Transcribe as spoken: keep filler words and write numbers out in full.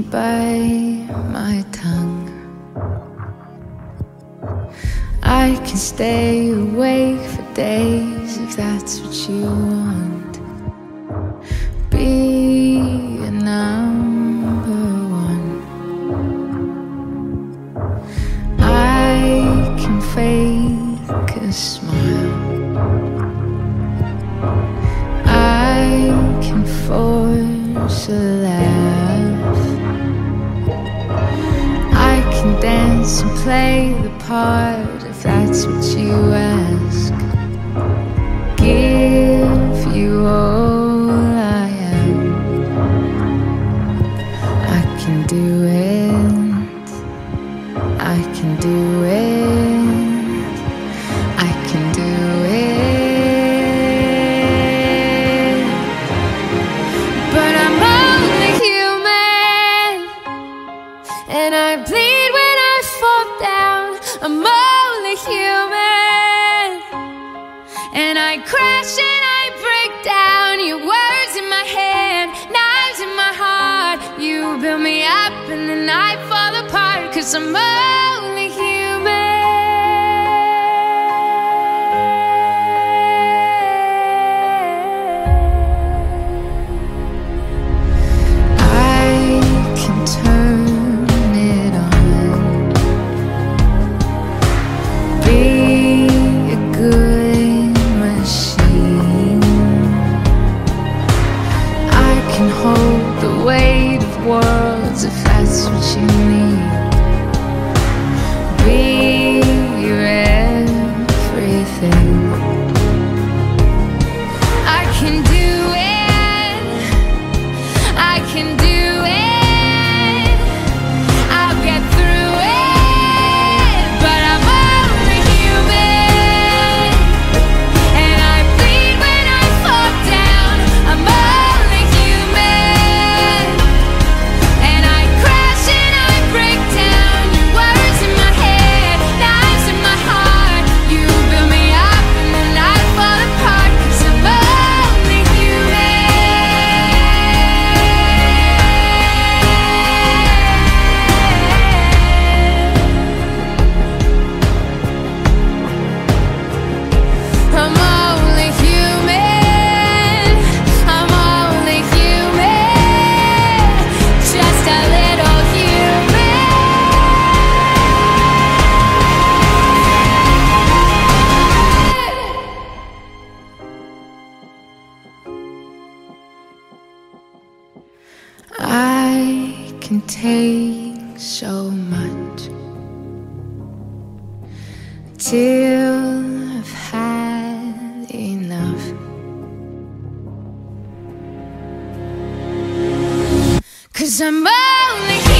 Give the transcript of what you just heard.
can't bite my tongue. I can stay awake for days if that's what you want. Be a number one. I can fake a smile. I can force a laugh. I can dance and play the part if that's what you ask. Give you all I am. I can do it. I can do it. I can do it. But I'm only human, and I bleed when I fall down. I'm only human, and I crash and I break down. Your words in my head, knives in my heart. You build me up and then I fall apart, 'cause I'm only human. I can turn it on. Be a good machine. I can hold the weight of worlds if that's what you need. Be your everything. I can do it. I can do it. I'll get through it. But I'm only human, and I bleed when I fall down. I'm only human, and I crash and I break down. Your words in my head, knives in my heart. You build me up and then I fall apart, 'cause I'm only I'm only human. I'm only human. Just a little human. I can take so much till I've had enough. 'Cause I'm only